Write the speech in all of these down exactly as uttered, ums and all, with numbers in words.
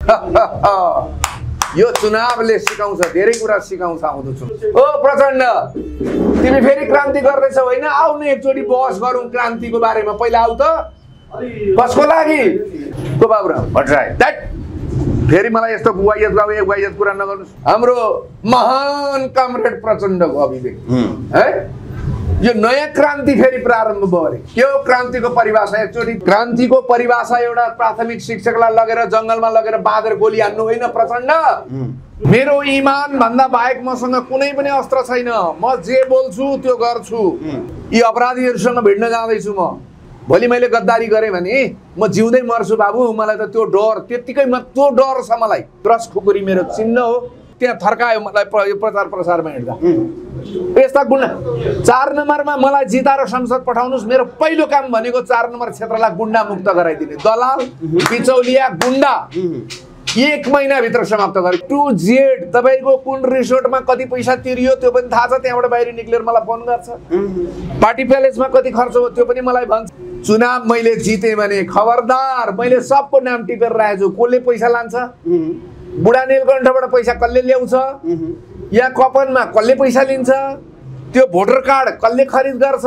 यो चुनावले सिकाउँछ, धेरै कुरा सिकाउँछ। आउँदो छु ओ प्रचण्ड, तिमी फेरि क्रान्ति गर्दैछौ होइन? आउनु एकचोटि बहस गरौँ क्रान्तिको बारेमा। पहिला आऊ त। कसको लागि? को बाबुराम भट्टराई। दैट फेरि मलाई यस्तो गुवाइयत गाउ गुवाइयत कुरा नगर्नुहोस्। हाम्रो महान कमरेड प्रचण्डको अभिव्यक्ति है, यो नयाँ क्रान्ति फेरि प्रारम्भ भयो अरे। के हो क्रान्तिको परिभाषा? एकचोटि क्रान्तिको परिभाषा एउटा प्राथमिक शिक्षकलाई लगेर जङ्गलमा लगेर बाँधेर गोली हान्नु होइन प्रचण्ड। मेरो इमान भन्दा बाहेक मसँग कुनै पनि अस्त्र छैन। म जे बोल्छु त्यो गर्छु। यी अपराधीहरूसँग भिड्न जाँदैछु म। भोलि मैले गद्दारी गरेँ भने म जिउँदै मर्छु बाबु। मलाई त त्यो डर, त्यत्तिकै म त्यो डर छ मलाई। क्रस खुकुरी मेरो चिन्ह हो। त्यहाँ थर्कायो मलाई प्रचार प्रसारमा हिँड्दा। यस्ता गुन्डा चार नम्बरमा मलाई जिताएर संसद पठाउनुहोस्। मेरो पहिलो काम भनेको चार नम्बर क्षेत्रलाई गुन्डा मुक्त गराइदिने। दलाल बिचौलिया गुन्डा एक महिनाभित्र समाप्त गरे। टु जेड तपाईँको कुन रिसोर्टमा कति पैसा तिरियो त्यो पनि थाहा छ। त्यहाँबाट बाहिर निक्लेर मलाई फोन गर्छ। पार्टी प्यालेसमा कति खर्च हो त्यो पनि मलाई भन्छ। चुनाव मैले जितेँ भने खबरदार, मैले सबको नाम टिपेर राखेको छु। कसले पैसा लान्छ? बुढा नीलकण्ठबाट पैसा कसले ल्याउँछ? या कपनमा कसले पैसा लिन्छ? त्यो भोटर कार्ड कसले खरिद गर्छ?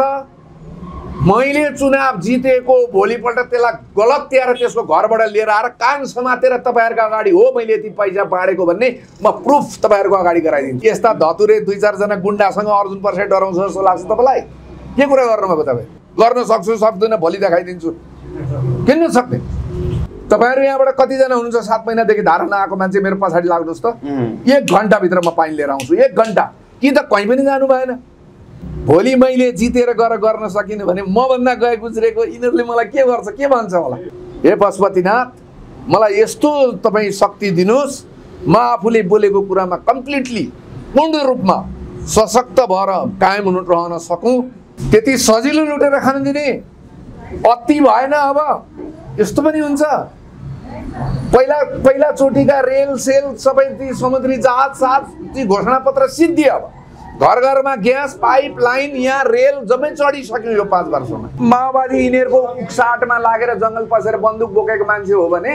मैले चुनाव जितेको भोलिपल्ट त्यसलाई गलत त्याएर त्यसको घरबाट लिएर आएर कान समातेर तपाईँहरूको अगाडि हो मैले यति पैसा बाँडेको भन्ने म प्रुफ तपाईँहरूको अगाडि गराइदिन्छु। यस्ता धतुरे दुई चारजना गुन्डासँग अर्जुन पर्से डराउँछ जस्तो लाग्छ तपाईँलाई? के कुरा गर्नुभएको तपाईँ? गर्न सक्छु सक्दैन भोलि देखाइदिन्छु। किन सक्ने? तपाईँहरू यहाँबाट कतिजना हुनुहुन्छ सात महिनादेखि धारा नआएको मान्छे? मेरो पछाडि लाग्नुहोस् त। एक घन्टाभित्र म पानी लिएर आउँछु। एक घन्टा कि त कहीँ पनि जानु भएन। भोलि मैले जितेर गएर गर्न सकिनँ भने मभन्दा गए गुज्रेको यिनीहरूले मलाई के गर्छ, के भन्छ मलाई? हे पशुपतिनाथ, मलाई यस्तो तपाईँ शक्ति दिनुहोस्, म आफूले बोलेको कुरामा कम्प्लिटली पूर्ण रूपमा सशक्त भएर कायम हुन रहन सकौँ। त्यति सजिलो लुटेर खान दिने अति भएन। अब यस्तो पनि हुन्छ। पहिला पहिला चोटिका रेल सेल सबै ती समुद्री जहाज साथ ती घोषणापत्र सिद्धियो। अब घर घरमा ग्यास पाइप लाइन यहाँ रेल जम्मै चढिसक्यो यो पाँच वर्षमा। माओवादी यिनीहरूको उक्साटमा लागेर जङ्गल पसेर बन्दुक बोकेको मान्छे हो भने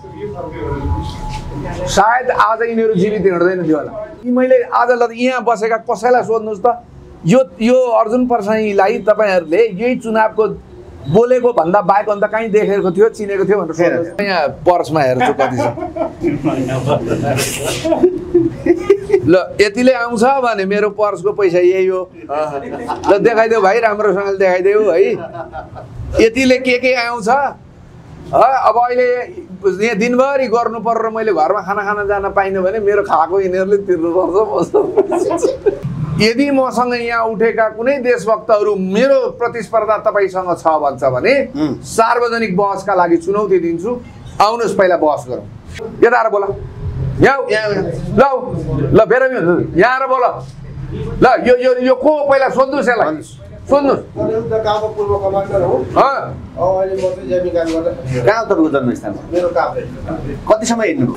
सायद आज यिनीहरू जीवित हिँड्दैन थियो होला। मैले आज ल यहाँ बसेका कसैलाई सोध्नुहोस् त, यो यो अर्जुन परसाईलाई तपाईँहरूले यही चुनावको बोलेको भन्दा बाहेक अन्त कहीँ देखेको थियो, चिनेको थियो भनेर सोध्नुहोस्। यहाँ पर्समा हेर्छु कति छ। ल यतिले आउँछ भने मेरो पर्सको पैसा यही हो। ल देखाइदेऊ भाइ, राम्रोसँगले देखाइदेऊ है। यतिले के के आउँछ? अब अहिले यहाँ दिनभरि गर्नु पर्यो। मैले घरमा खाना खाना जान पाइनँ भने मेरो खाएको यिनीहरूले तिर्नुपर्छ। यदि मसँग यहाँ उठेका कुनै देशभक्तहरू मेरो प्रतिस्पर्धा तपाईँसँग छ भन्छ भने सार्वजनिक बहसका लागि चुनौती दिन्छु। आउनुहोस् पहिला बहस गरौँ। यता आएर बोला। यहाँ ल ल बेर यहाँ आएर बोला। ल यो यो यो को पहिला सोध्नुहोस्, यसलाई सोध्नुहोस्। कहाँ तपाईँको जन्मस्थान? कति समय हिँड्नु?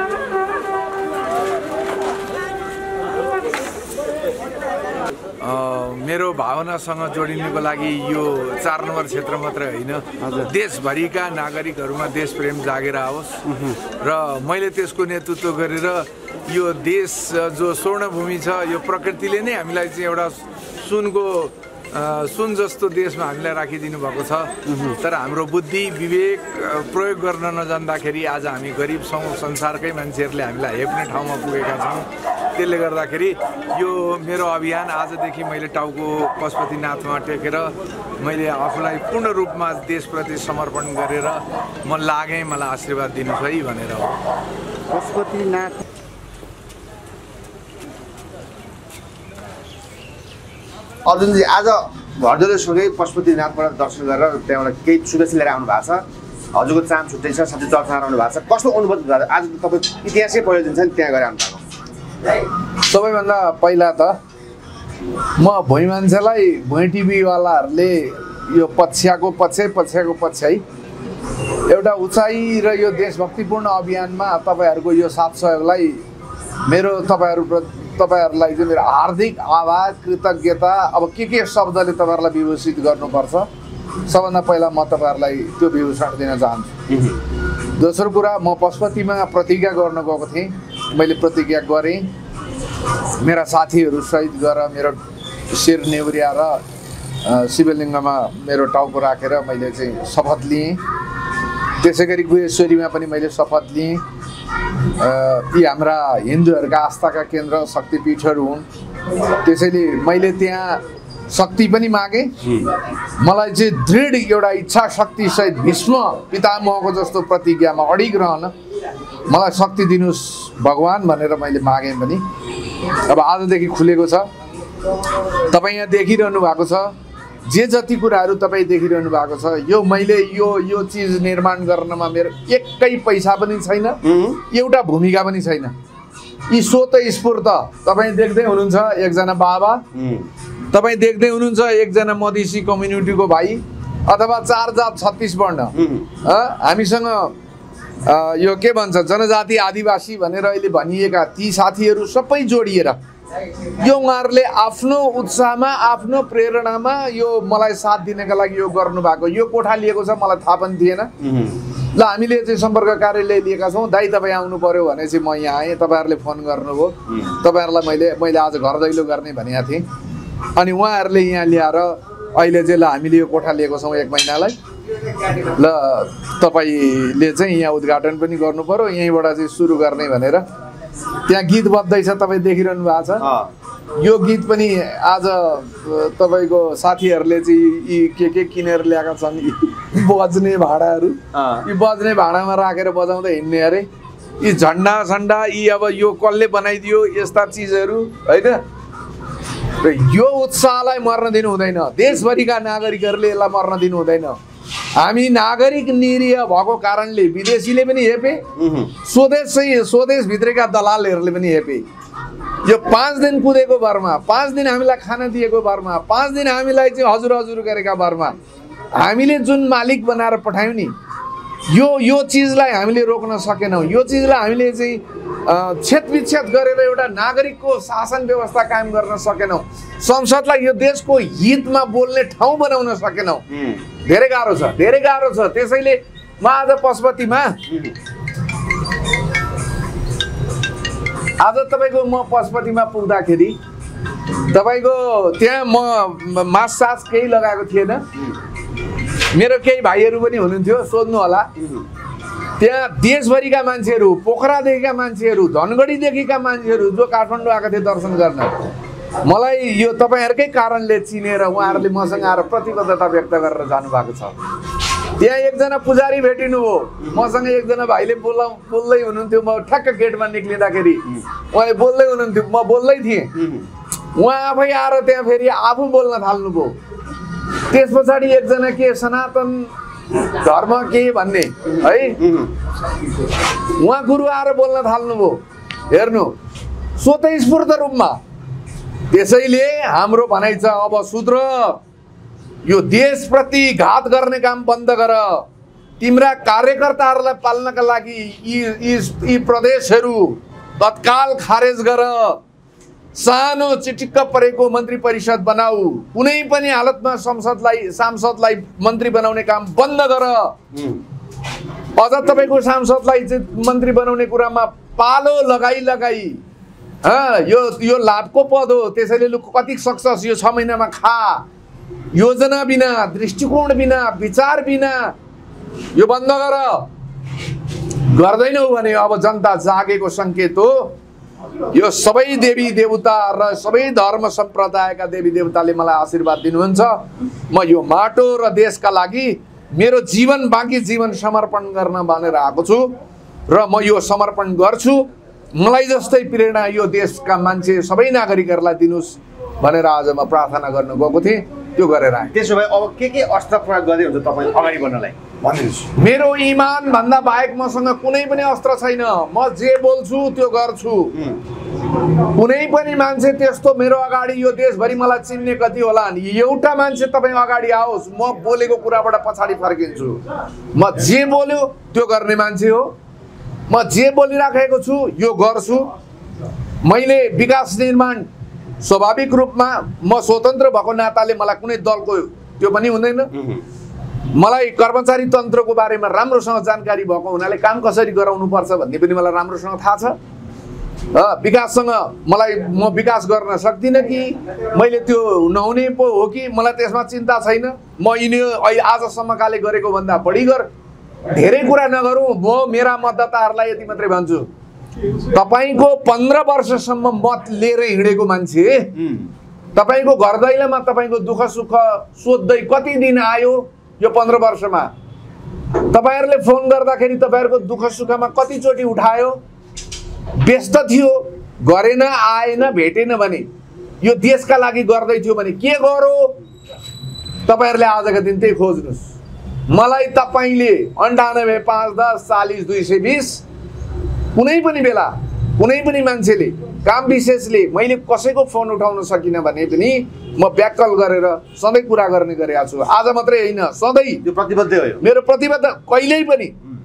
मेरो भावनासँग जोडिनुको लागि यो चार नम्बर क्षेत्र मात्रै होइन, देशभरिका नागरिकहरूमा देश प्रेम जागेर आओस् र मैले त्यसको नेतृत्व गरेर यो देश जो स्वर्णभूमि छ, यो प्रकृतिले नै हामीलाई चाहिँ एउटा सुनको सुन जस्तो देशमा हामीलाई राखिदिनु भएको छ। तर हाम्रो बुद्धि विवेक प्रयोग गर्न नजान्दाखेरि आज हामी गरिब छौँ। संसारकै मान्छेहरूले हामीलाई हेप्ने ठाउँमा पुगेका छौँ। त्यसले गर्दाखेरि यो मेरो अभियान आजदेखि मैले टाउको पशुपतिनाथमा टेकेर मैले आफूलाई पूर्ण रूपमा देशप्रति समर्पण गरेर म लागेँ, मलाई आशीर्वाद दिनुहोस् है भनेर हो। पशुपतिनाथ अर्जुनजी आज घरजोरसँगै पशुपतिनाथबाट दर्शन गरेर त्यहाँबाट केही शुभेच्छा लिएर आउनु भएको छ। हजुरको चाम छुट्टै छ, साथै चर्चा आउनु भएको छ। कस्तो अनुभव भयो? आज तपाईँ इतिहासै पढेर दिन्छ नि त्यहाँ गएर आउनु भएको। सबैभन्दा पहिला त म भुइँ मान्छेलाई भुइँ टिभीवालाहरूले यो पछ्याको पछ्याइ पछ्याको पछ्याइ एउटा उचाइ र यो देशभक्तिपूर्ण अभियानमा तपाईँहरूको यो साथ सहयोगलाई मेरो तपाईँहरू तपाईँहरूलाई चाहिँ मेरो हार्दिक आभार कृतज्ञता। अब के के शब्दले तपाईँहरूलाई विभूषित गर्नुपर्छ, सबभन्दा पहिला म तपाईँहरूलाई त्यो विभूषण दिन चाहन्छु। दोस्रो कुरा म पशुपतिमा प्रतिज्ञा गर्न गएको थिएँ मैले प्रतिज्ञा गरेँ मेरा साथीहरू सहित गएर मेरो शिर नेउरिया र शिवलिङ्गमा मेरो टाउको राखेर मैले चाहिँ शपथ लिएँ त्यसै गरी गुहेश्वरीमा पनि मैले शपथ लिएँ यी हाम्रा हिन्दूहरूका आस्थाका केन्द्र शक्तिपीठहरू हुन् त्यसैले मैले त्यहाँ शक्ति पनि मागेँ मलाई चाहिँ दृढ एउटा इच्छा शक्ति सहित भीष्म पितामहको जस्तो प्रतिज्ञामा अडिग रहन मलाई शक्ति दिनुहोस् भगवान् भनेर मैले मागेँ पनि अब आजदेखि खुलेको छ तपाईँ यहाँ देखिरहनु भएको छ जे जति कुराहरू तपाईँ देखिरहनु भएको छ यो मैले यो यो चिज निर्माण गर्नमा मेरो एकै पैसा पनि छैन एउटा भूमिका पनि छैन यी स्वत स्फूर्त तपाईँ देख्दै हुनुहुन्छ एकजना बाबा तपाईँ देख्दै हुनुहुन्छ एकजना मधेसी कम्युनिटीको भाइ अथवा चार जात छत्तिस वर्ण हामीसँग यो के भन्छ जनजाति आदिवासी भनेर अहिले भनिएका ती साथीहरू सबै जोडिएर यो उहाँहरूले आफ्नो उत्साहमा आफ्नो प्रेरणामा यो मलाई साथ दिनका लागि यो गर्नु भएको यो कोठा लिएको छ मलाई थाहा पनि थिएन ल हामीले चाहिँ सम्पर्क कार्यालय लिएका छौँ दाइ तपाईँ आउनु पर्यो भने चाहिँ म यहाँ आएँ तपाईँहरूले फोन गर्नुभयो तपाईँहरूलाई मैले मैले आज घर दैलो गर्ने भनेको थिएँ अनि उहाँहरूले यहाँ ल्याएर अहिले चाहिँ ल हामीले यो कोठा लिएको छौँ एक महिनालाई ल तपाईँले चाहिँ यहाँ उद्घाटन पनि गर्नु पर्यो यहीँबाट चाहिँ सुरु गर्ने भनेर त्यहाँ गीत बज्दैछ तपाईँ देखिरहनु भएको छ यो गीत पनि आज तपाईँको साथीहरूले चाहिँ यी के के किनेर ल्याएका छन् यी बज्ने भाँडाहरू यी बज्ने भाँडामा राखेर बजाउँदै हिँड्ने अरे यी झन्डा झन्डा यी अब यो कसले बनाइदियो यस्ता चिजहरू होइन र यो उत्साहलाई मर्न दिनु हुँदैन देशभरिका नागरिकहरूले यसलाई मर्न दिनु हुँदैन हामी नागरिक निरीह भएको कारणले विदेशीले पनि हेपे स्वदेश चाहिँ स्वदेशभित्रका दलालहरूले पनि हेपे यो पाँच दिन कुदेको भरमा पाँच दिन हामीलाई खाना दिएको भरमा पाँच दिन हामीलाई चाहिँ हजुर हजुर गरेका भरमा हामीले जुन मालिक बनाएर पठायौँ नि यो यो चिजलाई हामीले रोक्न सकेनौँ यो चिजलाई हामीले चाहिँ छेदविच्छेद गरेर एउटा नागरिकको शासन व्यवस्था कायम गर्न सकेनौँ संसदलाई यो देशको हितमा बोल्ने ठाउँ बनाउन सकेनौँ धेरै गाह्रो छ धेरै गाह्रो छ त्यसैले म आज पशुपतिमा आज तपाईँको म पशुपतिमा पुग्दाखेरि तपाईँको त्यहाँ म मास सास केही लगाएको थिएन मेरो केही भाइहरू पनि हुनुहुन्थ्यो सोध्नु होला त्यहाँ देशभरिका मान्छेहरू पोखरादेखिका मान्छेहरू धनगढीदेखिका मान्छेहरू जो काठमाडौँ आएका थिए दर्शन गर्न मलाई यो तपाईँहरूकै कारणले चिनेर उहाँहरूले मसँग आएर प्रतिबद्धता व्यक्त गरेर जानुभएको छ त्यहाँ एकजना पुजारी भेटिनु हो मसँग एकजना भाइले बोला बोल्दै हुनुहुन्थ्यो म ठ्याक्क गेटमा निक्लिँदाखेरि उहाँले बोल्दै हुनुहुन्थ्यो म बोल्दै थिएँ उहाँ आफै आएर त्यहाँ फेरि आफू बोल्न थाल्नुभयो त्यस पछाडि एकजना के सनातन धर्म के भन्ने है उहाँ गुरु आएर बोल्न थाल्नुभयो हेर्नु स्वतःस्फूर्त रूपमा त्यसैले हाम्रो भनाइ छ अब सुध्र यो देशप्रति घात गर्ने काम बन्द गर तिम्रा कार्यकर्ताहरूलाई पाल्नका लागि यी यी प्रदेशहरू तत्काल खारेज गर सानो चिटिक्क परेको मन्त्री परिषद बनाऊ कुनै पनि हालतमा संसदलाई सांसदलाई मन्त्री बनाउने काम बन्द गर अझ तपाईँको सांसदलाई चाहिँ मन्त्री बनाउने कुरामा पालो लगाई लगाई यो यो लाभको पद हो त्यसैले लु कति सक्छस् यो छ महिनामा खा योजना बिना दृष्टिकोण बिना विचार बिना यो बन्द गर गर्दैनौ भने अब जनता जागेको सङ्केत हो यो सबै देवी देवता र सबै धर्म सम्प्रदायका देवी देवताले मलाई आशीर्वाद दिनुहुन्छ म यो माटो र देशका लागि मेरो जीवन बाँकी जीवन समर्पण गर्न भनेर आएको छु र म यो समर्पण गर्छु मलाई जस्तै प्रेरणा यो देशका मान्छे सबै नागरिकहरूलाई दिनुस् भनेर आज म प्रार्थना गर्न गएको थिएँ त्यो गरेर आएँ त्यसो भए अब के के अस्त्र प्रयोग गर्दै हुन्छ तपाईँ अगाडि बढ्नलाई भनिदिनुहोस् मेरो इमान भन्दा बाहेक मसँग कुनै पनि अस्त्र छैन म जे बोल्छु त्यो गर्छु कुनै पनि मान्छे त्यस्तो मेरो अगाडि यो देशभरि मलाई चिन्ने कति होला नि एउटा मान्छे तपाईँ अगाडि आओस् म बोलेको कुराबाट पछाडि फर्किन्छु म जे बोल्यो त्यो गर्ने मान्छे हो म जे बोलिराखेको छु यो गर्छु मैले विकास निर्माण स्वाभाविक रूपमा म स्वतन्त्र भएको नाताले मलाई कुनै दलको त्यो पनि हुँदैन मलाई कर्मचारी तन्त्रको बारेमा राम्रोसँग जानकारी भएको हुनाले काम कसरी गराउनुपर्छ भन्ने पनि मलाई राम्रोसँग थाहा छ। विकाससँग मलाई म विकास गर्न सक्दिनँ कि मैले त्यो नहुने पो हो कि मलाई त्यसमा चिन्ता छैन। म यिनी अहिले आजसम्मकाले गरेको भन्दा बढी गर धेरै कुरा नगरौँ। म मेरा मतदाताहरूलाई यति मात्रै भन्छु, तपाईँको पन्ध्र वर्षसम्म मत लिएर हिँडेको मान्छे तपाईँको घर दैलोमा तपाईँको दुःख सुख सोध्दै कति दिन आयो यो पन्ध्र वर्षमा? तपाईँहरूले फोन गर्दाखेरि तपाईँहरूको दुःख सुखमा कतिचोटि उठायो? व्यस्त थियो, गरेन, आएन, भेटेन भने यो देशका लागि गर्दै थियो भने के गरो? तपाईँहरूले आजको दिन त्यही खोज्नुहोस्। मलाई तपाईँले अन्ठानब्बे पाँच दस चालिस दुई सय बिस कुनै पनि बेला कुनै पनि मान्छेले काम विशेषले मैले कसैको फोन उठाउन सकिनँ भने पनि म ब्याक कल गरेर सधैँ कुरा गर्ने गरेको छु। आज मात्रै होइन, सधैँ त्यो प्रतिबद्ध हो। मेरो प्रतिबद्ध कहिल्यै पनि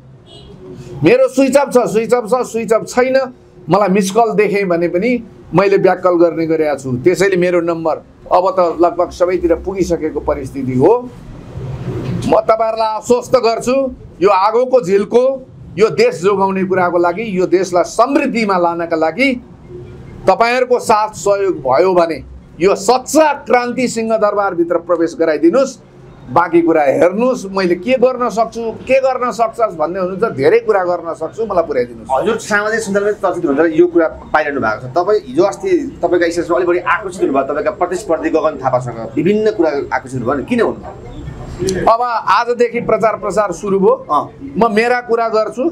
मेरो स्विच अफ छ स्विच अफ छ स्विच अफ छैन। मलाई मिस कल देखेँ भने पनि मैले ब्याक कल गर्ने गरेको छु। त्यसैले मेरो नम्बर अब त लगभग सबैतिर पुगिसकेको परिस्थिति हो। म तपाईँहरूलाई आश्वस्त गर्छु, यो आगोको झिल्को यो देश जोगाउने कुराको लागि, यो देशलाई समृद्धिमा लानका लागि तपाईँहरूको साथ सहयोग भयो भने यो सच्चा क्रान्ति सिंहदरबारभित्र प्रवेश गराइदिनुहोस्। बाँकी कुरा हेर्नुहोस्, मैले के गर्न सक्छु, के गर्न सक्छस् भन्ने हुनुहुन्छ, धेरै कुरा गर्न सक्छु, मलाई पुर्याइदिनुहोस्। हजुर सामाजिक सञ्जालमा चर्चित हुन्छ यो कुरा पाइरहनु भएको छ। तपाईँ हिजो अस्ति तपाईँका स्टेजमा अलिक बढी आकर्षित हुनुभयो, तपाईँका प्रतिस्पर्धी गगन थापासँग विभिन्न कुरा आकर्षित हुनुभयो, किन हुनुभयो? अब आजदेखि प्रचार प्रसार सुरु भयो, म मेरा कुरा गर्छु।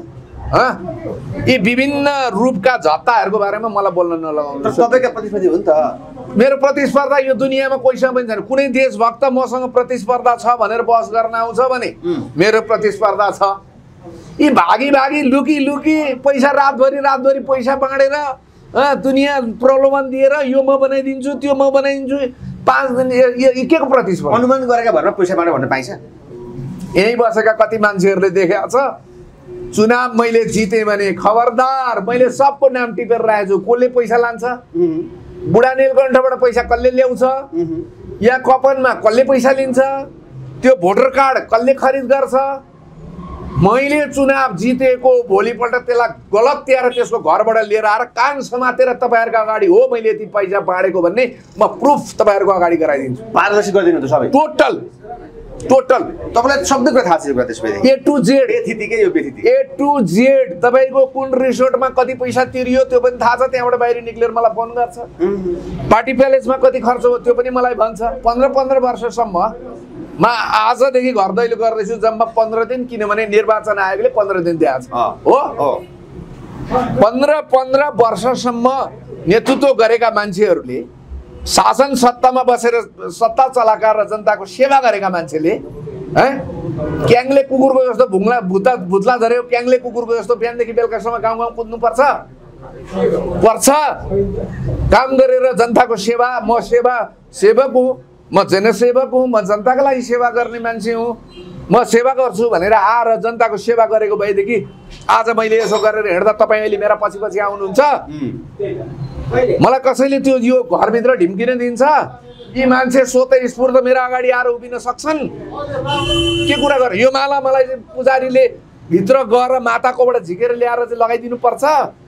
यी विभिन्न रूपका झत्ताहरूको बारेमा मलाई बोल्न नलगाउनु। तपाईँका प्रतिस्पर्धी हो नि त। मेरो प्रतिस्पर्धा यो दुनियाँमा कोहीसँग पनि छैन। कुनै देशभक्त मसँग प्रतिस्पर्धा छ भनेर बहस गर्न आउँछ भने मेरो प्रतिस्पर्धा छ। यी भागी भागी लुकी लुकी पैसा रातभरि रातभरि पैसा बाँडेर दुनियाँ प्रलोभन दिएर यो म बनाइदिन्छु त्यो म बनाइदिन्छु पाँच दिन यो के को प्रतिस्पर्धा? अनुमान गरेका भरमा पैसा बाँड्यो भन्न पाइन्छ। यहीँ बसेका कति मान्छेहरूले देखेको छ। चुनाव मैले जितेँ भने खबरदार, मैले सबको नाम टिपेर राखेको छु। कसले पैसा लान्छ? बुढा नीलकण्ठबाट पैसा कसले ल्याउँछ? या कपनमा कसले पैसा लिन्छ? त्यो भोटर कार्ड कसले खरिद गर्छ? मैले चुनाव जितेको भोलिपल्ट त्यसलाई गलत त्याएर त्यसको घरबाट लिएर आएर कान समातेर तपाईँहरूको अगाडि हो मैले यति पैसा बाँडेको भन्ने म प्रुफ तपाईँहरूको अगाडि गराइदिन्छु। पारदर्शी गरिदिनु त सबै टोटल टोटल तपाईँलाई शब्द कुरा थाहा छ यो कुरा? त्यसपछि ए टु जेड बेथितिकै यो बेथिति ए टु जेड तपाईँको कुन रिसोर्टमा कति पैसा तिरियो त्यो पनि थाहा छ। त्यहाँबाट बाहिर निक्लेर मलाई फोन गर्छ। पार्टी प्यालेसमा कति खर्च हो त्यो पनि मलाई भन्छ। पन्ध्र पन्ध्र वर्षसम्म म आजदेखि घर दैलो गर्दैछु, जम्मा पन्ध्र दिन, किनभने निर्वाचन आयोगले पन्ध्र दिन दिएको छ हो। पन्ध्र पन्ध्र वर्षसम्म नेतृत्व गरेका मान्छेहरूले, शासन सत्तामा बसेर सत्ता चलाएका र जनताको सेवा गरेका मान्छेले है क्याङले कुकुरको जस्तो भुङ्ला भुता भुत्ला झऱ्यो क्याङले कुकुरको जस्तो बिहानदेखि बेलुकासम्म गाउँ गाउँ कुद्नुपर्छ पर्छ। काम गरेर जनताको सेवा, म सेवा सेवक हुँ, म जनसेवक हुँ, म जनताको लागि सेवा गर्ने मान्छे हुँ, म सेवा गर्छु भनेर आएर जनताको सेवा गरेको भएदेखि आज मैले यसो गरेर हिँड्दा तपाईँ अहिले मेरा पछि पछि आउनुहुन्छ। मलाई कसैले त्यो यो घरभित्र ढिम्किन दिन्छ? यी मान्छे स्वतः स्फूर्त मेरो अगाडि आएर उभिन सक्छन्? के कुरा गर? यो माला मलाई पुजारीले भित्र गएर माताकोबाट झिकेर ल्याएर चाहिँ लगाइदिनु पर्छ?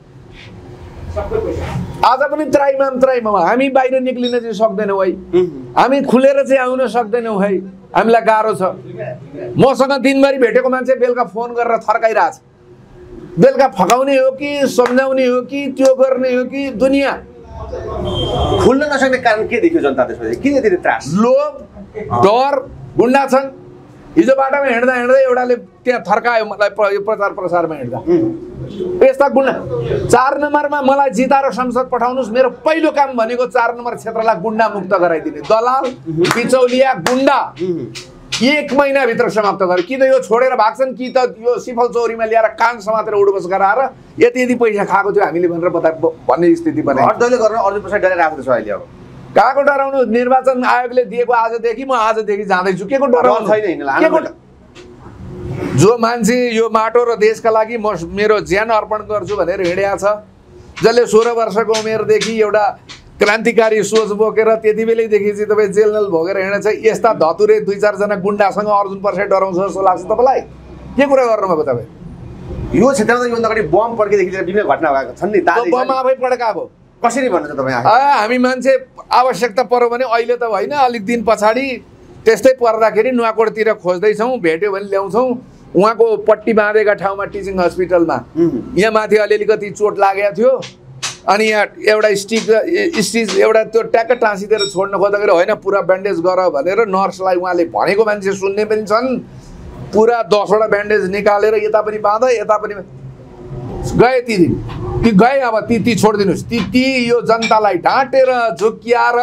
आज पनि त्राइमाम त्राइमाम हामी बाहिर निक्लिन चाहिँ सक्दैनौँ है, हामी खुलेर चाहिँ आउन सक्दैनौँ है, हामीलाई गाह्रो छ। मसँग दिनभरि भेटेको मान्छे बेलुका फोन गरेर थर्काइरहेछ। बेलुका फकाउने हो कि सम्झाउने हो कि त्यो गर्ने हो कि दुनियाँ खुल्न नसक्ने कारण के देखियो जनता? त्यसपछि किन यति त्रास? लोभ, डर, गुन्डा छन्। हिजो बाटोमा हिँड्दा हिँड्दै एउटाले त्यहाँ थर्कायो मलाई प्रचार प्रसारमा हिँड्दा। यस्ता गुन्डा चार नम्बरमा मलाई जिताएर संसद पठाउनुहोस्। मेरो पहिलो काम भनेको चार नम्बर क्षेत्रलाई गुन्डा मुक्त गराइदिने। दलाल, बिचौलिया, गुन्डा एक महिनाभित्र समाप्त गरे। कि त यो छोडेर भाग्छन् कि त यो सिफल चौरीमा ल्याएर कान समातेर उडबस गराएर यति यति पैसा खाएको थियो हामीले भनेर बता भन्ने स्थिति बनायो। अर्दैले गर्न अर्जुन प्रसाद डराइरहेको छ अहिले। अब कहाँको डराउनु? निर्वाचन आयोगले दिएको आजदेखि म आजदेखि जाँदैछु। के को डराउनु छैन? जो मान्छे यो माटो र देशका लागि म मेरो ज्यान अर्पण गर्छु भनेर हिँडेको छ, जसले सोह्र वर्षको उमेरदेखि एउटा क्रान्तिकारी सोच बोकेर त्यति बेलैदेखि चाहिँ तपाईँ जेलनल भोगेर हिँडेछ यस्ता धतुरे दुई चारजना गुन्डासँग अर्जुन पर्से डराउँछ जस्तो लाग्छ तपाईँलाई के कुरा गर्नुभएको तपाईँ यो क्षेत्रमा योभन्दा अगाडि बम पड्केदेखि लिएर विभिन्न घटना भएको छन् नि बम आफै पड्का अब कसरी भन्नुहुन्छ तपाईँ हामी मान्छे आवश्यकता पर्यो भने अहिले त होइन अलिक दिन पछाडि त्यस्तै पर्दाखेरि नुवाकोटतिर खोज्दैछौँ भेट्यो भने ल्याउँछौँ उहाँको पट्टी बाँधेका ठाउँमा टिचिङ हस्पिटलमा यहाँ माथि अलिअलि कति चोट लागेको थियो अनि यहाँ एउटा स्टिक स्टिच एउटा त्यो ट्याक्क टाँसिदिएर छोड्न खोज्दाखेरि होइन पुरा ब्यान्डेज गर भनेर नर्सलाई उहाँले भनेको मान्छे सुन्ने पनि छन् पुरा दसवटा ब्यान्डेज निकालेर यता पनि बाँध यता पनि गए ती दिन ती गए अब ती ती छोडिदिनुहोस् ती ती यो जनतालाई ढाँटेर झुक्क्याएर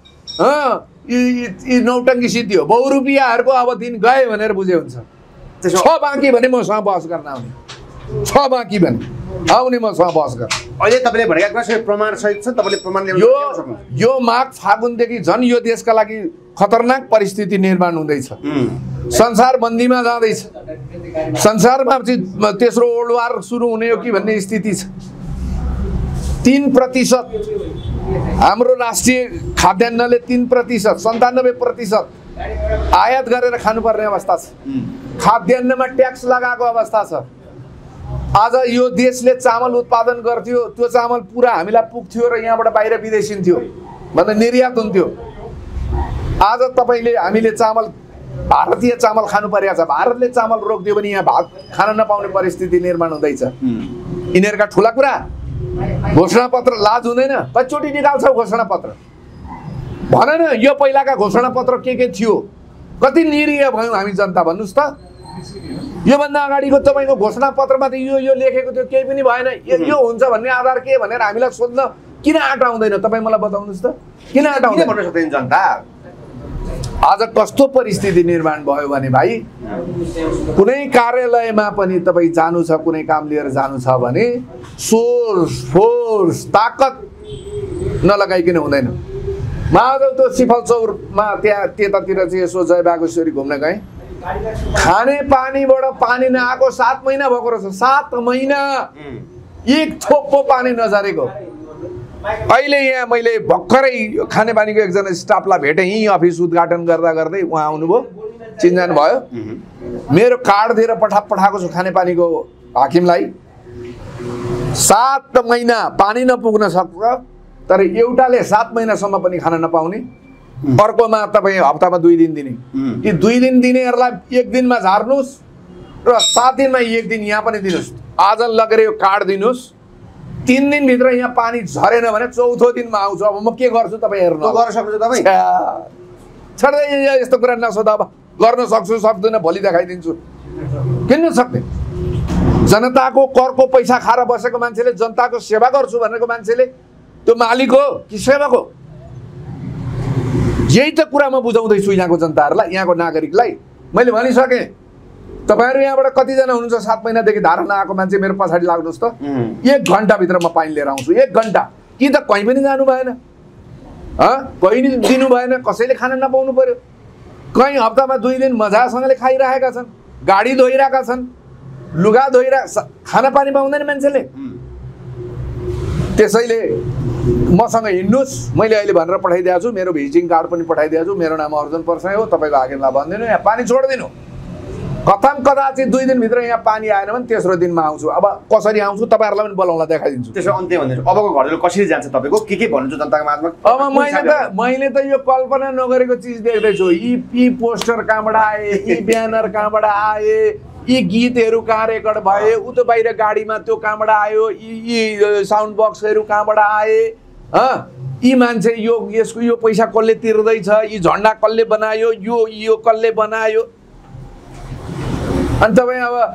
यी नौटङ्की सिद्धि हो बहुरुपियाँहरूको अब दिन गए भनेर बुझे हुन्छ छ बाँकी भने मसँग बहस गर्न आउने छ बाँकी भने आउने मसँग बहस गर्न अहिले तपाईँले भनेका कुरा प्रमाण सहित छ तपाईँले प्रमाण ल्याउन यो यो माघ फागुनदेखि झन् यो देशका लागि खतरनाक परिस्थिति निर्माण हुँदैछ संसार बन्दीमा जाँदैछ संसारमा चाहिँ तेस्रो वर्ल्ड वार सुरु हुने हो कि भन्ने स्थिति छ तीन प्रतिशत हाम्रो राष्ट्रिय खाद्यान्नले तीन प्रतिशत सन्तानब्बे प्रतिशत आयात गरेर खानुपर्ने अवस्था छ खाद्यान्नमा ट्याक्स लगाएको अवस्था छ आज यो देशले चामल उत्पादन गर्थ्यो त्यो चामल पुरा हामीलाई पुग्थ्यो र यहाँबाट बाहिर विदेशिन्थ्यो भन्दा निर्यात हुन्थ्यो आज तपाईँले हामीले चामल भारतीय चामल खानु परेको छ भारतले चामल रोकिदियो भने यहाँ भात खान नपाउने परिस्थिति निर्माण हुँदैछ यिनीहरूका ठुला कुरा घोषणापत्र लाज हुँदैन कतिचोटि निकाल्छ घोषणापत्र भन न यो पहिलाका घोषणापत्र के के थियो कति निरीह भयौँ हामी जनता भन्नुहोस् त योभन्दा अगाडिको तपाईँको घोषणापत्रमा त यो यो लेखेको थियो केही पनि भएन यो हुन्छ भन्ने आधार के भनेर हामीलाई सोध्न किन आँट आउँदैन तपाईँ मलाई बताउनुहोस् त किन आँट आउँदैन भन्न सक्दैन जनता आज कस्तो परिस्थिति निर्माण भयो भने भाइ कुनै कार्यालयमा पनि तपाईँ जानु छ कुनै काम लिएर जानु छ भने सोर्स फोर्स ताकत नलगाइकन हुँदैन माधव त्यो सिफल चौरमा त्यहाँ त्यतातिर चाहिँ यसो जय बागेश्वरी घुम्न गएँ खाने पानीबाट पानी नआएको सात महिना भएको रहेछ सात महिना एक थोप पो पानी नझरेको अहिले यहाँ मैले भर्खरै खानेपानीको एकजना स्टाफलाई भेटेँ यहीँ अफिस उद्घाटन गर्दा गर्दै उहाँ आउनुभयो चिन्जान भयो मेरो कार्ड दिएर पठा पठाएको छु खानेपानीको हाकिमलाई सात महिना पानी नपुग्न सक्छ तर एउटाले सात महिनासम्म पनि खान नपाउने अर्कोमा तपाईँ हप्तामा दुई दिन दिने ती दुई दिन दिनेहरूलाई एक दिनमा झार्नुहोस् र सात दिनमा एक दिन यहाँ पनि दिनुहोस् आज लगेर यो कार्ड दिनुहोस् तीन दिनभित्र यहाँ पानी झरेन भने चौथो दिनमा आउँछु अब म के गर्छु तपाईँ हेर्नु गर्न सक्नुहुन्छ तपाईँ छोड्दै यस्तो कुरा नसोध अब गर्न सक्छु सक्दैन भोलि देखाइदिन्छु किन सक्ने जनताको करको पैसा खाएर बसेको मान्छेले जनताको सेवा गर्छु भनेको मान्छेले त्यो मालिक हो कि सेवक हो यही त कुरा म बुझाउँदैछु यहाँको जनताहरूलाई यहाँको नागरिकलाई मैले भनिसकेँ तपाईँहरू यहाँबाट कतिजना हुनुहुन्छ सात महिनादेखि धारा नआएको मान्छे मेरो पछाडि लाग्नुहोस् त एक घन्टाभित्र म पानी लिएर आउँछु एक घन्टा कि त कहीँ पनि जानु भएन कहीँ दिनु भएन कसैले खाना नपाउनु पर्यो कहीँ हप्तामा दुई दिन मजासँगले खाइरहेका छन् गाडी धोइरहेका छन् लुगा धोइरहेका खाना पानी पाउँदैन मान्छेले त्यसैले मसँग हिँड्नुहोस् मैले अहिले भनेर पठाइदिएको छु मेरो भिजिटिङ कार्ड पनि पठाइदिएको छु मेरो नाम अर्जुन पर्साई हो तपाईँको हाकिमलाई भनिदिनु यहाँ पानी छोडिदिनु कथम कदाचित दुई दिनभित्र यहाँ पानी आएन भने तेस्रो दिनमा आउँछु अब कसरी आउँछु तपाईँहरूलाई पनि बोलाउँला देखाइदिन्छु त्यसो अन्त्य भनिदिन्छु अबको घरले कसरी जान्छ तपाईँको के के भन्नुहुन्छ जनताको माझमा अब मैले त मैले त यो कल्पना नगरेको चिज देख्दैछु यी यी पोस्टर कहाँबाट आए यी ब्यानर कहाँबाट आए यी गीतहरू कहाँ रेकर्ड भए उ त बाहिर गाडीमा त्यो कहाँबाट आयो यी यी साउन्ड बक्सहरू कहाँबाट आए यी मान्छे यो यसको यो पैसा कसले तिर्दैछ यी झन्डा कसले बनायो यो यो कसले बनायो अनि तपाईँ अब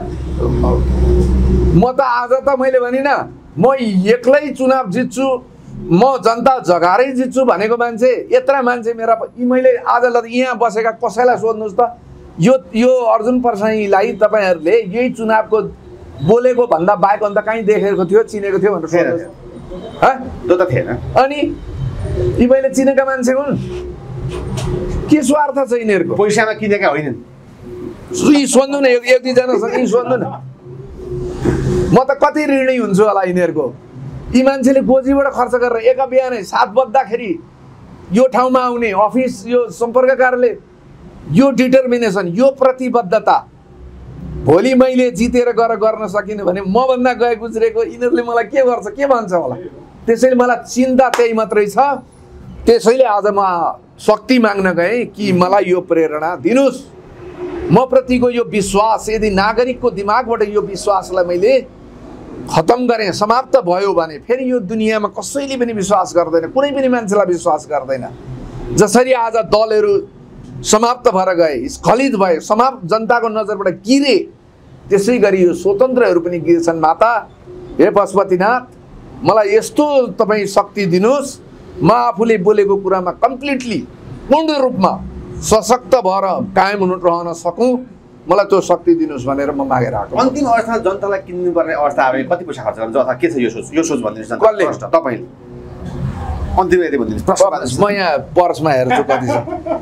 म त आज त मैले भनिनँ म एक्लै चुनाव जित्छु म जनता जगारै जित्छु भनेको मान्छे यत्रा मान्छे मेरा यी मैले आज यहाँ बसेका कसैलाई सोध्नुहोस् त यो यो अर्जुन पर्साईलाई तपाईँहरूले यही चुनावको बोलेको भन्दा बाहेक अन्त कहीँ देखेको थियो चिनेको थियो भनेर सोध्नुहोस् त्यो त थिएन अनि यी मैले चिनेका मान्छे हुन् के स्वार्थ छ यिनीहरूको पैसामा किनेका होइनन् यी सोध्नु न एक दुईजनासँग यी सोध्नु न म त कति ऋणी हुन्छु होला यिनीहरूको यी मान्छेले गोजीबाट खर्च गरेर एका बिहानै सात बज्दाखेरि यो ठाउँमा आउने अफिस यो सम्पर्क कार्यालय यो डिटर्मिनेसन यो प्रतिबद्धता भोलि मैले जितेर गएर गर्न सकिनँ भने मभन्दा गए गुज्रेको यिनीहरूले मलाई के गर्छ के भन्छ होला त्यसैले मलाई चिन्ता त्यही मात्रै छ त्यसैले आज म शक्ति माग्न गएँ कि मलाई यो प्रेरणा दिनुस् म प्रतिको यो विश्वास यदि नागरिकको दिमागबाट यो विश्वासलाई मैले खतम गरेँ समाप्त भयो भने फेरि यो दुनियाँमा कसैले पनि विश्वास गर्दैन कुनै पनि मान्छेलाई विश्वास गर्दैन जसरी आज दलहरू समाप्त भएर गए स्खलित भए समाप्त जनताको नजरबाट गिरे त्यसै गरी यो स्वतन्त्रहरू पनि गिर्छन् माता हे पशुपतिनाथ मलाई यस्तो तपाईँ शक्ति दिनुहोस् म आफूले बोलेको कुरामा कम्प्लिटली पूर्ण रूपमा सशक्त भएर कायम हुन रहन सकूँ मलाई त्यो शक्ति दिनुहोस् भनेर म मागेर आएको अन्तिम अवस्था जनतालाई किन्नुपर्ने अवस्था आयो कति पैसा खर्च गर्छ अथवा के छ यो सोच यो सोच भनिदिनुहोस् कसले तपाईँले अन्तिम यदि भनिदिनुहोस् म यहाँ पर्समा हेर्छु कति छ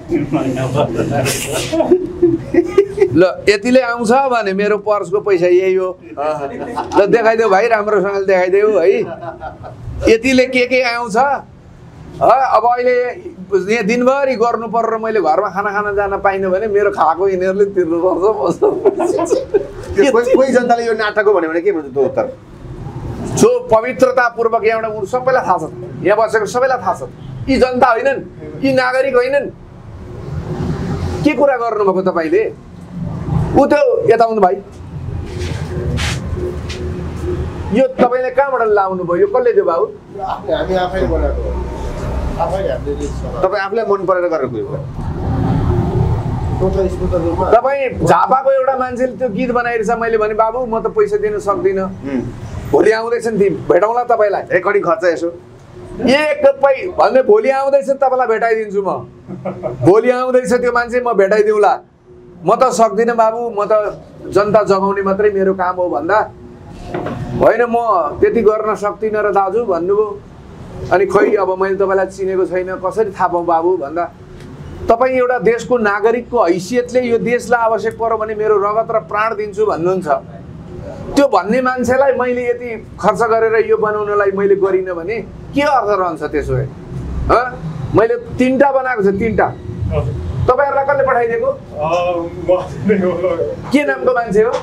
ल यतिले आउँछ भने मेरो पर्सको पैसा यही हो ल देखाइदेऊ भाइ राम्रोसँगले देखाइदेऊ है यतिले के के आउँछ अब अहिले यहाँ दिनभरि गर्नु पर्यो र मैले घरमा खाना खान जान पाइनँ भने मेरो खाएको यिनीहरूले तिर्नुपर्छ कोही जनताले यो नाटक हो भन्यो भने के भन्छ त्यो उत्तर जो पवित्रतापूर्वक यहाँबाट उनीहरू सबैलाई थाहा छ यहाँ बसेको सबैलाई थाहा छ यी जनता होइनन् यी नागरिक होइनन् के कुरा गर्नुभएको तपाईँले ऊ त्यो यता आउनु भाइ यो तपाईँले कहाँबाट लाउनु भयो यो कसले दियो बाबु हामी आफै बनाएको तपाईँ आफूलाई मन परेर गरेर गयो तपाईँ झापाको एउटा मान्छेले त्यो गीत बनाइरहेछ मैले भने बाबु म त पैसा दिन सक्दिनँ भोलि आउँदैछ नि भेटौँला तपाईँलाई रेकर्डिङ खर्च यसो एक पै भन्ने भोलि आउँदैछ तपाईँलाई भेटाइदिन्छु म भोलि आउँदैछ त्यो मान्छे म भेटाइदिउँला म त सक्दिनँ बाबु म त जनता जगाउने मात्रै मेरो काम हो भन्दा होइन म त्यति गर्न सक्दिनँ र दाजु भन्नुभयो अनि खोइ अब मैले तपाईँलाई चिनेको छैन कसरी थाहा पाऊँ बाबु भन्दा तपाईँ एउटा देशको नागरिकको हैसियतले यो देशलाई आवश्यक पर्यो भने मेरो रगत र प्राण दिन्छु भन्नुहुन्छ त्यो भन्ने मान्छेलाई मैले यति खर्च गरेर यो बनाउनलाई मैले गरिनँ भने के अर्थ रहन्छ त्यसो भए मैले तिनवटा बनाएको छ तिनवटा तपाईँहरूलाई कसले पठाइदिएको के नामको मान्छे हो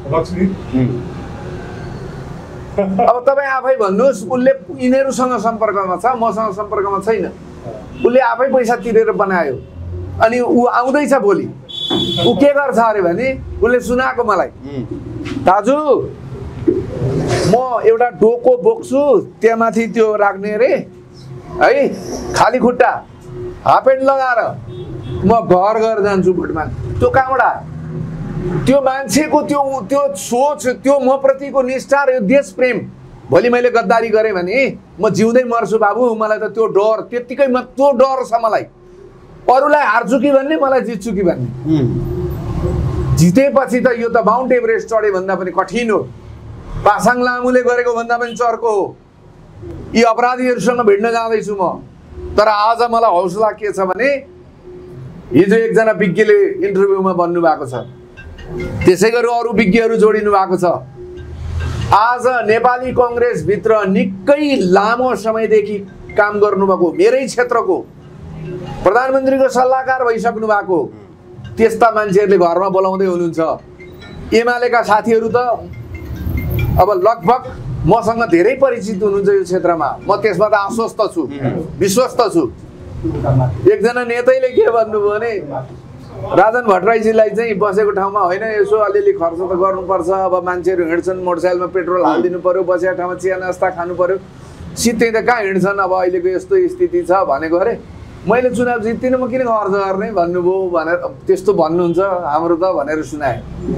अब तपाईँ आफै भन्नुहोस् उसले यिनीहरूसँग सम्पर्कमा छ मसँग सम्पर्कमा छैन उसले आफै पैसा तिरेर बनायो अनि ऊ आउँदैछ भोलि ऊ के गर्छ अरे भने उसले सुनाएको मलाई दाजु म एउटा डोको बोक्छु त्यहाँ माथि त्यो राख्ने अरे है खाली खुट्टा हाफ प्यान्ट लगाएर म घर घर जान्छु भोटमा त्यो कहाँबाट त्यो मान्छेको त्यो त्यो सोच त्यो म प्रतिको निष्ठा र यो देश प्रेम भोलि मैले गद्दारी गरेँ भने म जिउँदै मर्छु बाबु मलाई त त्यो डर त्यत्तिकै म त्यो डर छ मलाई अरूलाई हार्छु कि भन्ने मलाई जित्छु कि भन्ने जितेपछि त यो त माउन्ट एभरेस्ट चढे भन्दा पनि कठिन हो पासाङ लामुले गरेको भन्दा पनि चर्को हो यी अपराधीहरूसँग भिड्न जाँदैछु म तर आज मलाई हौसला के छ भने हिजो एकजना विज्ञले इन्टरभ्यूमा भन्नुभएको छ त्यसै गरी अरू विज्ञहरू जोडिनु भएको छ आज नेपाली कङ्ग्रेसभित्र निकै लामो समयदेखि काम गर्नुभएको मेरै क्षेत्रको प्रधानमन्त्रीको सल्लाहकार भइसक्नु भएको त्यस्ता मान्छेहरूले घरमा बोलाउँदै हुनुहुन्छ एमालेका साथीहरू त अब लगभग मसँग धेरै परिचित हुनुहुन्छ यो क्षेत्रमा म त्यसमा त आश्वस्त छु विश्वस्त छु एकजना नेतैले के भन्नुभयो भने राजन भट्टराईजीलाई चाहिँ बसेको ठाउँमा होइन यसो अलिअलि खर्च त गर्नुपर्छ अब मान्छेहरू हिँड्छन् मोटरसाइकलमा पेट्रोल हालिदिनु पर्यो बसेको ठाउँमा चिया नास्ता खानु पर्यो सिधै त कहाँ हिँड्छन् अब अहिलेको यस्तो स्थिति छ भनेको अरे मैले चुनाव जित्दिनँ म किन खर्च गर्ने भन्नुभयो भनेर त्यस्तो भन्नुहुन्छ हाम्रो त भनेर सुनाए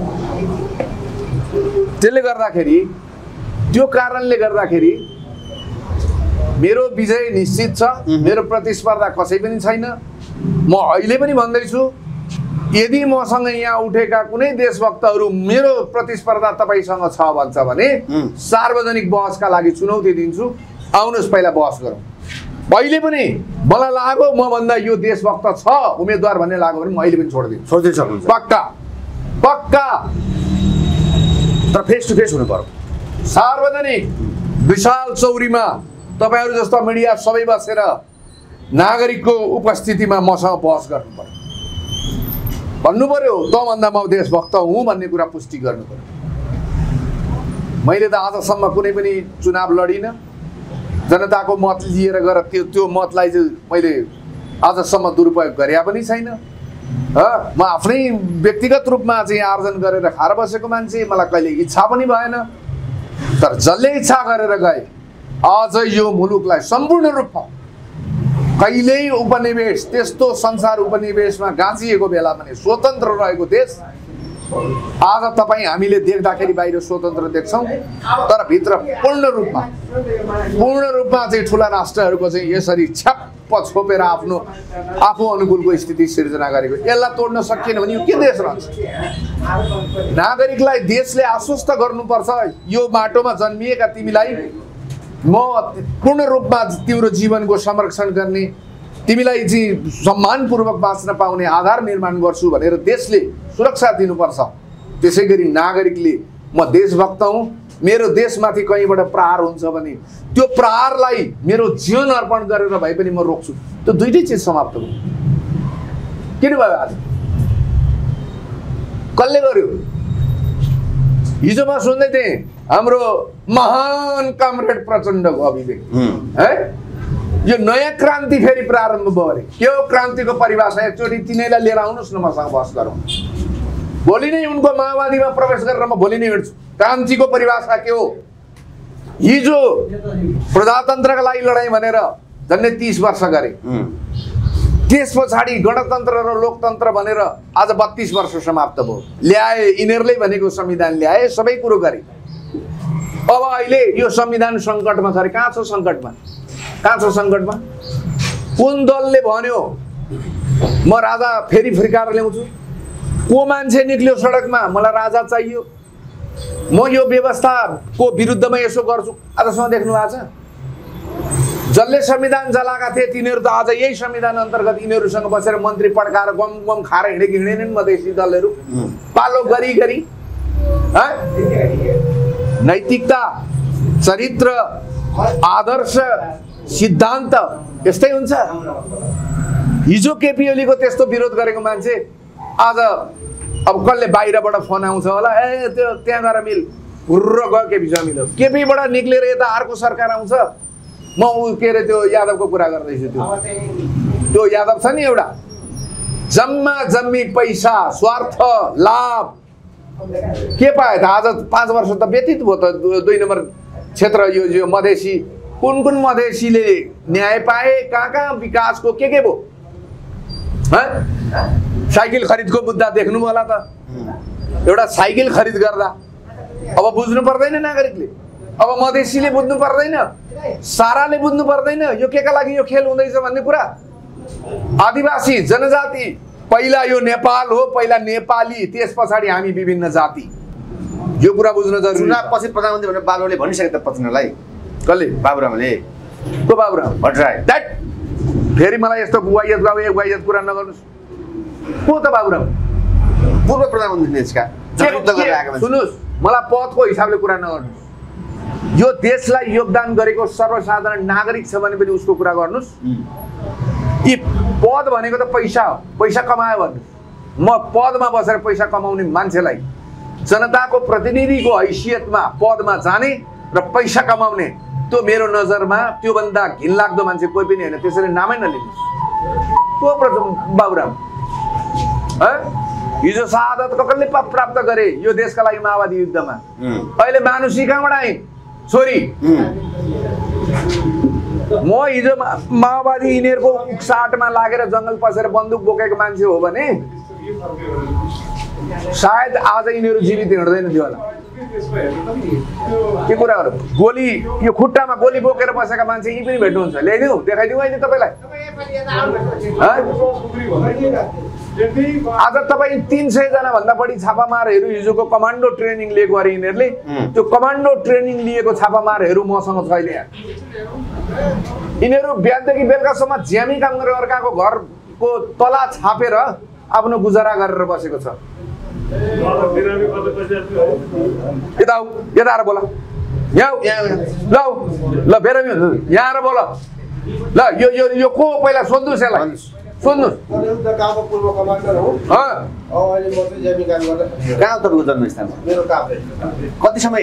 त्यसले गर्दाखेरि त्यो कारणले गर्दाखेरि मेरो विजय निश्चित छ मेरो प्रतिस्पर्धा कसै पनि छैन म अहिले पनि भन्दैछु यदि मसँग यहाँ उठेका कुनै देशभक्तहरू मेरो प्रतिस्पर्धा तपाईँसँग छ भन्छ भने सार्वजनिक बहसका लागि चुनौती दिन्छु आउनुहोस् पहिला बहस गरौँ अहिले पनि मलाई लाग्यो म भन्दा यो देशभक्त छ उम्मेदवार भन्ने लाग्यो भने म अहिले पनि छोडिदिन्छु छोडिदिन सक्नुहुन्छ पक्का पक्का तर फेस टु फेस हुनु पर्यो सार्वजनिक विशाल चौरीमा तपाईहरु जस्ता मिडिया सबै बसेर नागरिकको उपस्थितिमा मसँग बहस गर्नु पर्यो, भन्नु पर्यो त भन्दा म देशभक्त हुँ भन्ने कुरा पुष्टि गर्नु पर्यो। मैले त आजसम्म कुनै पनि चुनाव लडिन, जनताको मत लिएर गएर त्यो त्यो मतलाई चाहिँ मैले आजसम्म दुरुपयोग गरे पनि छैन। म आफ्नै व्यक्तिगत रूपमा चाहिँ आर्जन गरेर खाएर बसेको मान्छे, मलाई कहिले इच्छा पनि भएन। तर जसले इच्छा गरेर गए आज यो मुलुकलाई सम्पूर्ण रूपमा कहिल्यै उपनिवेश त्यस्तो संसार उपनिवेशमा गाँचिएको बेला पनि स्वतन्त्र रहेको देश आज तपाईँ हामीले देख्दाखेरि बाहिर स्वतन्त्र देख्छौँ, तर भित्र पूर्ण रूपमा पूर्ण रूपमा चाहिँ ठुला राष्ट्रहरूको चाहिँ यसरी छ्याप्प छोपेर आफ्नो आफू अनुकूलको स्थिति सिर्जना गरेको, यसलाई तोड्न सकिएन भने यो के देश रहन्छ? नागरिकलाई देशले आश्वस्त गर्नुपर्छ, यो बाटोमा जन्मिएका तिमीलाई म पूर्ण रूपमा तिम्रो जीवनको संरक्षण गर्ने, तिमीलाई चाहिँ सम्मानपूर्वक बाँच्न पाउने आधार निर्माण गर्छु भनेर देशले सुरक्षा दिनुपर्छ। त्यसै गरी नागरिकले म देशभक्त हुँ, मेरो देशमाथि कहीँबाट प्रहार हुन्छ भने त्यो प्रहारलाई मेरो जीवन अर्पण गरेर भए पनि म रोक्छु। त्यो दुईटै चिज समाप्त भयो। किन भयो आज? कसले गर्यो? हिजो म सुन्दै थिएँ हाम्रो महान कमरेड प्रचण्डको अभिव्यक्ति है, यो नयाँ क्रान्ति फेरि प्रारम्भ भयो अरे। के हो क्रान्तिको परिभाषा? एकचोटि तिनीलाई लिएर आउनुहोस् न, मसँग बहस गरौँ। भोलि नै उनको माओवादीमा प्रवेश गरेर म भोलि नै हिँड्छु। क्रान्तिको परिभाषा के हो? हिजो प्रजातन्त्रका लागि लडाइँ भनेर झन्डै तीस वर्ष गरे, त्यस पछाडि गणतन्त्र र लोकतन्त्र भनेर आज बत्तीस वर्ष समाप्त भयो। ल्याए यिनीहरूले भनेको संविधान ल्याए, सबै कुरो गरे। अब अहिले यो संविधान सङ्कटमा छ अरे। कहाँ छ सङ्कटमा? कहाँ छ सङ्कटमा? कुन दलले भन्यो म राजा फेरि फर्काएर ल्याउँछु? को मान्छे निक्ल्यो सडकमा मलाई राजा चाहियो, म यो व्यवस्थाको विरुद्धमा यसो गर्छु? आजसम्म देख्नु भएको छ? जसले संविधान जलाएका थिए तिनीहरू त आज यही संविधान अन्तर्गत यिनीहरूसँग बसेर मन्त्री पड्काएर गम गम खाएर हिँडेकी हिँडेनन् मधेसी दलहरू पालो गरी गरी। नैतिकता, चरित्र, आदर्श, सिद्धान्त यस्तै हुन्छ। हिजो केपी ओलीको त्यस्तो विरोध गरेको मान्छे आज अब कसले बाहिरबाट फोन आउँछ होला, ए त्यो त्यहाँ गएर मिल, हुर्र गयो केपीसँग मिल्यो। केपीबाट निक्लेर यता अर्को सरकार आउँछ, म ऊ के अरे त्यो यादवको कुरा गर्दैछु। त्यो त्यो यादव छ नि एउटा, जम्मा जम्मी पैसा, स्वार्थ, लाभ के पाए त? आज पाँच वर्ष त व्यतीत भयो त। दुई नम्बर क्षेत्र यो यो मधेसी, कुन कुन मधेसीले न्याय पाए? कहाँ कहाँ विकासको के के भयो? साइकल खरिदको मुद्दा देख्नु होला त। एउटा साइकल खरिद गर्दा अब बुझ्नु पर्दैन नागरिकले, अब मधेसीले बुझ्नु पर्दैन, साराले बुझ्नु पर्दैन यो केका लागि यो खेल हुँदैछ भन्ने कुरा। आदिवासी जनजाति पहिला यो नेपाल हो, पहिला नेपाली, त्यस पछाडि हामी विभिन्न जाति, यो कुरा बुझ्न जरुरी। चुनाव पछि प्रधानमन्त्री भनेर बाबुले भनिसके त प्रचण्डलाई। कसले? बाबुरामले। को बाबुराम? भट्टराई। दैट फेरि मलाई यस्तो गुवाइयत गाउ गुवाइयत कुरा नगर्नुस्। को त बाबुराम? पूर्व प्रधानमन्त्री देशका युद्ध गरेर आएका मान्छे। सुन्नुस्, मलाई पदको हिसाबले कुरा नगर्नुस्। यो देशलाई योगदान गरेको सर्वसाधारण नागरिक छ भने पनि उसको कुरा गर्नुस्। यी पद भनेको त पैसा हो, पैसा कमायो भन्नुस्। म पदमा बसेर पैसा कमाउने मान्छेलाई जनताको प्रतिनिधिको हैसियतमा पदमा जाने र पैसा कमाउने, त्यो मेरो नजरमा त्योभन्दा घिनलाग्दो मान्छे कोही पनि होइन। त्यसरी नामै नलिनुहोस्। को बाबुराम? हिजो शहादत कसले प्राप्त गरे यो देशका लागि माओवादी युद्धमा? अहिले मानुषी कहाँबाट आइन्? छोरी। म हिजो माओवादी यिनीहरूको साटमा लागेर जङ्गल पसेर बन्दुक बोकेको मान्छे हो भने सायद आज यिनीहरू जीवित हिँड्दैन थियो होला। के कुरा गरौँ? गोली, यो खुट्टामा गोली बोकेर बसेका मान्छे यी पनि भेट्नुहुन्छ। ल्याइदिउँ, देखाइदिउँ अहिले तपाईँलाई। आज तपाईँ तीन सय जना भन्दा बढी छापामारहरू हिजोको कमान्डो ट्रेनिङ लिएको अरे यिनीहरूले। त्यो कमान्डो ट्रेनिङ लिएको छापामारहरू मसँग छैन यहाँ। यिनीहरू बिहानदेखि बेलुकासम्म ज्यामी काम गरेर अर्काको घरको तला छापेर आफ्नो गुजारा गरेर बसेको छ। यता यता आएर बोला। यहाँ ल ल बेर यहाँ आएर बोल ल यो यो यो को पहिला सोध्नुहोस् यसलाई सोध्नुहोस् गाउँको पूर्व कमान्डर हो अहिले म चाहिँ जेमी काम गर्दा कहाँ तपाईँको जन्मस्थान मेरो काभ्रे कति समय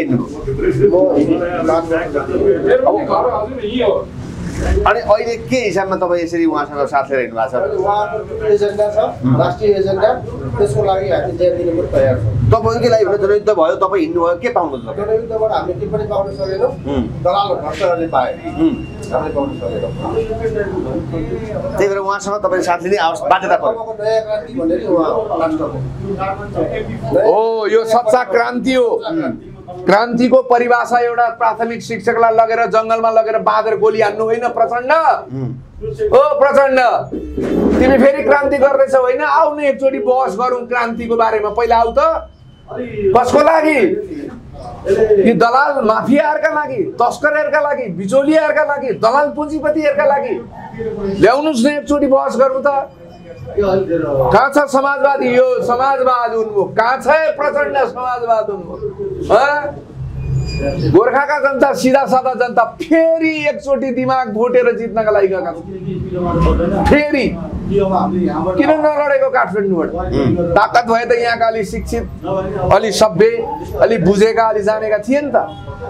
हिँड्नुभयो अनि अहिले के हिसाबमा तपाईँ यसरी उहाँसँग साथ लिएर हिँड्नु भएको छ उहाँको एजेन्डा छ राष्ट्रिय एजेन्डा त्यसको लागि हामी ज्यान दिनु पनि तयार छौँ तपाईँकै लागि भने जनयुद्ध भयो तपाईँ हिँड्नुभयो के पाउनुहुन्छ जनयुद्धबाट हामीले के पनि पाउन सकेनौँ दलाल भ्रष्टहरूले पाए हामीले पाउन सकेनौँ त्यही भएर उहाँसँग तपाईँ साथ लिने आवश्यक बाध्यता पर्यो नयाँ क्रान्ति भनेर उहाँ राष्ट्रको ओ यो सच्चा क्रान्ति हो क्रान्तिको परिभाषा एउटा प्राथमिक शिक्षकलाई लगेर जङ्गलमा लगेर बाँधेर गोली हान्नु होइन प्रचण्ड ओ प्रचण्ड तिमी फेरि क्रान्ति गर्दैछौ होइन आउ न एकचोटि बहस गरौँ क्रान्तिको बारेमा पहिला आउ त कसको लागि यी दलाल माफियाहरूका लागि तस्करहरूका लागि बिचौलियाहरूका लागि दलाल पुँजीपतिहरूका लागि ल्याउनुहोस् न एकचोटि बहस गरौँ त कहाँ छ समाजवादी यो समाजवाद उन्मुख कहाँ छ प्रचण्ड समाजवाद उन्मुख गोर्खाका जनता सीधा साधा जनता फेरि एकचोटि दिमाग भोटेर जित्नका लागि गएका छन् फेरि किन नलडेको काठमाडौँबाट ताकत भए त यहाँका अलि शिक्षित अलि सभ्य अलि बुझेका अलि जानेका थिए नि त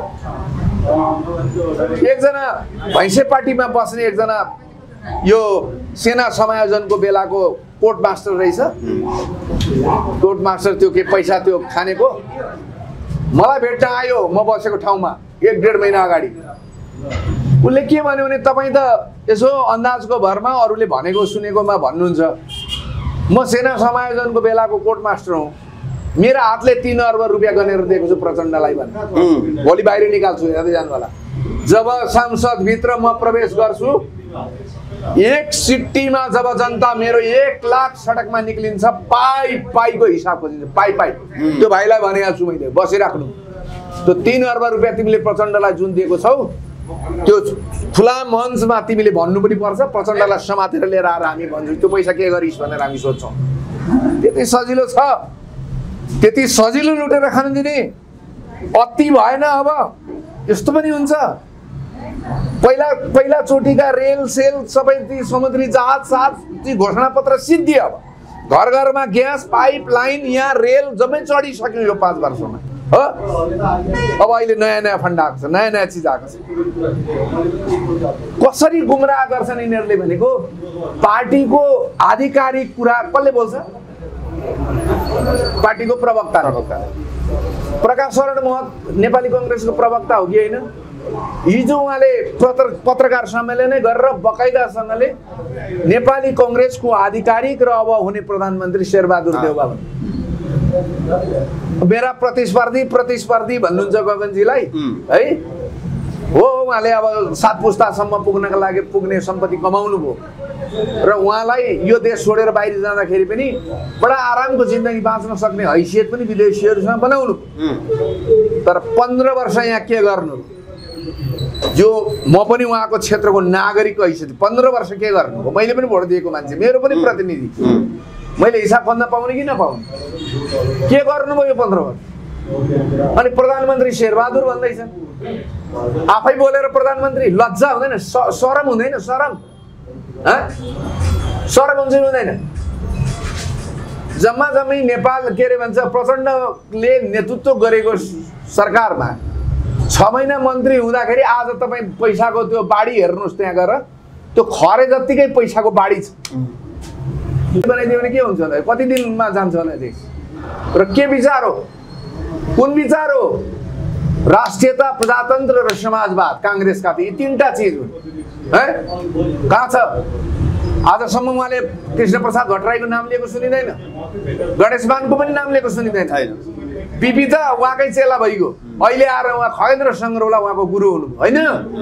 एकजना भैँसे पार्टीमा बस्ने एकजना यो सेना समायोजनको बेलाको कोर्ट मास्टर रहेछ कोर्ट मास्टर त्यो के पैसा त्यो खानेको मलाई भेट्न आयो म बसेको ठाउँमा एक डेढ महिना अगाडि उसले के भन्यो भने तपाईँ त यसो अन्दाजको भरमा अरूले भनेको सुनेकोमा भन्नुहुन्छ म सेना समायोजनको बेलाको कोर्ट मास्टर हुँ मेरो हातले तीन अर्ब रुपियाँ गनेर दिएको छु प्रचण्डलाई भने भोलि बाहिर निकाल्छु हेर्दै जानु होला जब संसदभित्र म प्रवेश गर्छु एक सिट्टीमा जब जनता मेरो एक लाख सडकमा निक्लिन्छ पाइ पाइको हिसाब खोजिन्छ पाइ पाइ त्यो भाइलाई भनेको छु मैले बसिराख्नु त्यो तीन अर्ब रुपियाँ तिमीले प्रचण्डलाई जुन दिएको छौ त्यो खुला मञ्चमा तिमीले भन्नु पनि पर्छ प्रचण्डलाई समातेर लिएर आएर हामी भन्छौँ त्यो पैसा के गरिस् भनेर हामी सोध्छौँ त्यति सजिलो छ त्यति सजिलो लुटेर खानु दिने अति भएन अब यस्तो पनि हुन्छ पहिला पहिला चोटिका रेल सेल सबै ती समुद्री जहाज साथ ती घोषणापत्र सिद्धि अब घर घरमा ग्यास पाइप लाइन यहाँ रेल जम्मै चढिसक्यो यो पाँच वर्षमा हो अब अहिले नयाँ नयाँ फन्ड आएको छ नयाँ नयाँ चिज आएको छ कसरी गुमराह गर्छन् यिनीहरूले भनेको पार्टीको आधिकारिक कुरा कसले बोल्छ पार्टीको प्रवक्ता प्रवक्ता प्रकाश शरण महत नेपाली कङ्ग्रेसको प्रवक्ता हो कि होइन हिजो उहाँले पत्र पत्रकार सम्मेलनै गरेर बकाइदासँगले नेपाली कङ्ग्रेसको आधिकारिक र अब हुने प्रधानमन्त्री शेरबहादुर देउवा मेरा प्रतिस्पर्धी प्रतिस्पर्धी भन्नुहुन्छ गगनजीलाई है हो उहाँले अब सात पुस्तासम्म पुग्नका लागि पुग्ने सम्पत्ति कमाउनु भयो र उहाँलाई यो देश छोडेर बाहिर जाँदाखेरि पनि बडा आरामको जिन्दगी बाँच्न सक्ने हैसियत पनि विदेशीहरूसँग बनाउनु तर पन्ध्र वर्ष यहाँ के गर्नु जो म पनि उहाँको क्षेत्रको नागरिकको हैसियत पन्ध्र वर्ष के गर्नु हो मैले पनि भोट दिएको मान्छे मेरो पनि प्रतिनिधि मैले हिसाब भन्न पाउने कि नपाउने के गर्नुभयो यो पन्ध्र वर्ष अनि प्रधानमन्त्री शेरबहादुर भन्दैछन् आफै बोलेर प्रधानमन्त्री लज्जा हुँदैन शरम हुँदैन शरम शरम हुन्छ हुँदैन जम्मा जम्मै नेपाल के अरे भन्छ प्रचण्डले नेतृत्व गरेको सरकारमा छ महिना मन्त्री हुँदाखेरि आज तपाईँ पैसाको त्यो बाढी हेर्नुहोस् त्यहाँ गएर त्यो खरे जत्तिकै पैसाको बाढी छ बनाइदियो भने के हुन्छ होला कति दिनमा जान्छ होला देश र के विचार हो कुन विचार हो राष्ट्रियता प्रजातन्त्र र समाजवाद काङ्ग्रेसका यी तीनटा चिज हुन् है कहाँ छ आजसम्म उहाँले कृष्ण प्रसाद भट्टराईको नाम लिएको सुनिँदैन गणेश मानको पनि नाम लिएको सुनिँदैन बिपी त उहाँकै चेला भइगयो अहिले आएर उहाँ खगेन्द्र सङ्ग्रौला उहाँको गुरु हुनु होइन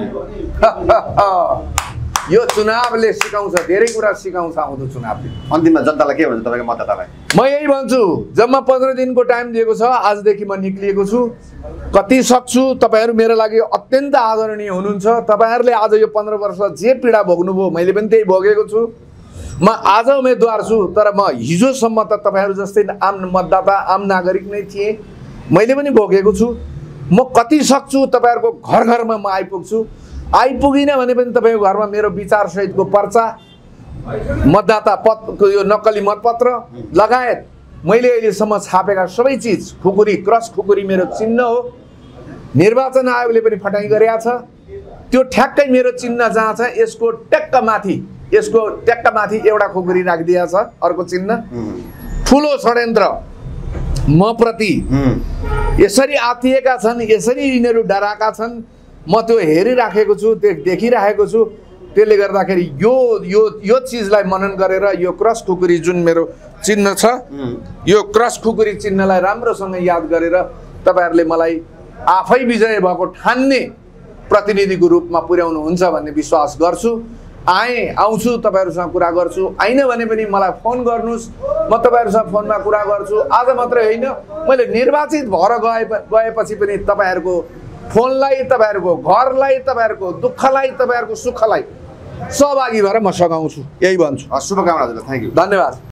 यो चुनावले सिकाउँछ धेरै कुरा सिकाउँछ आउँदो चुनावले अन्तिममा जनतालाई के भन्छ तपाईँको मतदातालाई म यही भन्छु जम्मा पन्ध्र दिनको टाइम दिएको छ आजदेखि म निक्लिएको छु कति सक्छु तपाईँहरू मेरो लागि अत्यन्त आदरणीय हुनुहुन्छ तपाईँहरूले आज यो पन्ध्र वर्ष जे पीडा भोग्नुभयो मैले पनि त्यही भोगेको छु म आज उम्मेदवार छु तर म हिजोसम्म त तपाईँहरू जस्तै आम मतदाता आम नागरिक नै थिएँ मैले पनि भोगेको छु म कति सक्छु तपाईँहरूको घर घरमा म आइपुग्छु, आइपुगिनँ भने पनि तपाईँको घरमा मेरो विचारसहितको पर्चा, मतदाता पत्रको यो नक्कली मतपत्र लगायत मैले अहिलेसम्म छापेका सबै चिज, खुकुरी क्रस खुकुरी मेरो चिन्ह हो। निर्वाचन आयोगले पनि फटाइ गरेका छ, त्यो ठ्याक्कै मेरो चिन्ह जहाँ छ यसको ट्याक्क माथि, यसको ट्याक्क माथि एउटा खुकुरी राखिदिएको छ, अर्को चिन्ह। ठुलो षड्यन्त्र म प्रति यसरी आतिएका छन्, यसरी यिनीहरू डराएका छन्, म त्यो हेरिराखेको छु, त्यो देखिराखेको छु। त्यसले गर्दाखेरि यो यो यो चिजलाई मनन गरेर यो क्रस खुकुरी जुन मेरो चिन्ह छ, यो क्रस खुकुरी चिन्हलाई राम्रोसँग याद गरेर तपाईँहरूले मलाई आफै विजय भएको ठान्ने प्रतिनिधिको रूपमा पुर्याउनुहुन्छ भन्ने विश्वास गर्छु। आएँ आउँछु, तपाईँहरूसँग कुरा गर्छु, आइन भने पनि मलाई फोन गर्नुहोस्, म तपाईँहरूसँग फोनमा कुरा गर्छु। आज मात्रै होइन, मैले निर्वाचित भएर गए गएपछि पनि तपाईँहरूको फोनलाई, तपाईँहरूको घरलाई, तपाईँहरूको दुःखलाई, तपाईँहरूको सुखलाई सहभागी भएर म सघाउँछु, यही भन्छु। शुभकामना, थ्याङ्क यू, धन्यवाद।